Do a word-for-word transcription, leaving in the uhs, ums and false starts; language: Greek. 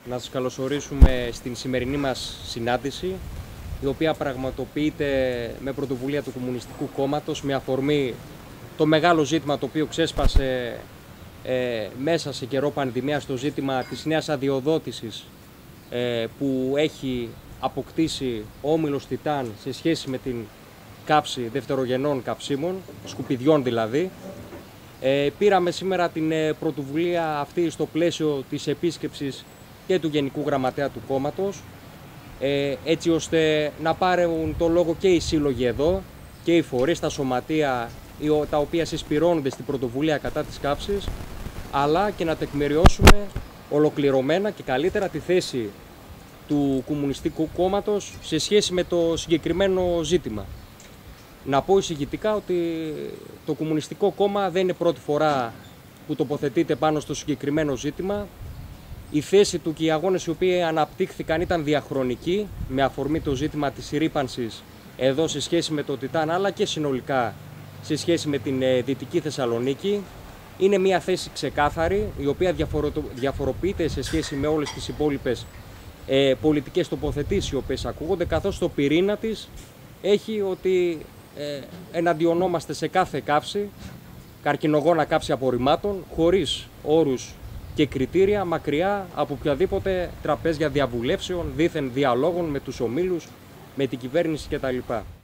να σας καλωσορίσουμε στην σημερινή μας συνάντηση, η οποία πραγματοποιείται με πρωτοβουλία του Κομμουνιστικού Κόμματος με αφορμή το μεγάλο ζήτημα το οποίο ξέσπασε ε, μέσα σε καιρό πανδημίας, το ζήτημα της νέας αδειοδότησης ε, που έχει αποκτήσει ο Όμιλος Τιτάν σε σχέση με την κάψη δευτερογενών καυσίμων, σκουπιδιών δηλαδή. Ε, πήραμε σήμερα την ε, πρωτοβουλία αυτή στο πλαίσιο της επίσκεψης και του Γενικού Γραμματέα του κόμματος, ε, έτσι ώστε να πάρουν το λόγο και οι σύλλογοι εδώ και οι φορείς, τα σωματεία τα οποία συσπυρώνονται στην πρωτοβουλία κατά της κάψης, αλλά και να τεκμηριώσουμε ολοκληρωμένα και καλύτερα τη θέση του Κομμουνιστικού Κόμματος σε σχέση με το συγκεκριμένο ζήτημα. Να πω εισηγητικά ότι το Κομμουνιστικό Κόμμα δεν είναι πρώτη φορά που τοποθετείται πάνω στο συγκεκριμένο ζήτημα. Η θέση του και οι αγώνες οι οποίοι αναπτύχθηκαν ήταν διαχρονικοί, με αφορμή το ζήτημα της ρύπανσης εδώ σε σχέση με το Τιτάν, αλλά και συνολικά σε σχέση με την Δυτική Θεσσαλονίκη. Είναι μια θέση ξεκάθαρη, η οποία διαφορο... διαφοροποιείται σε σχέση με όλες τις υπόλοιπες ε, πολιτικές τοποθετήσεις οι οποίες ακούγονται, καθώς στο πυρήνα της έχει ότι ε, εναντιονόμαστε σε κάθε κάψη, καρκινογόνα κάψη απορριμμάτων, χωρίς όρους και κριτήρια, μακριά από οποιαδήποτε τραπέζια διαβουλεύσεων, δίθεν διαλόγων με τους ομίλους, με την κυβέρνηση κτλ.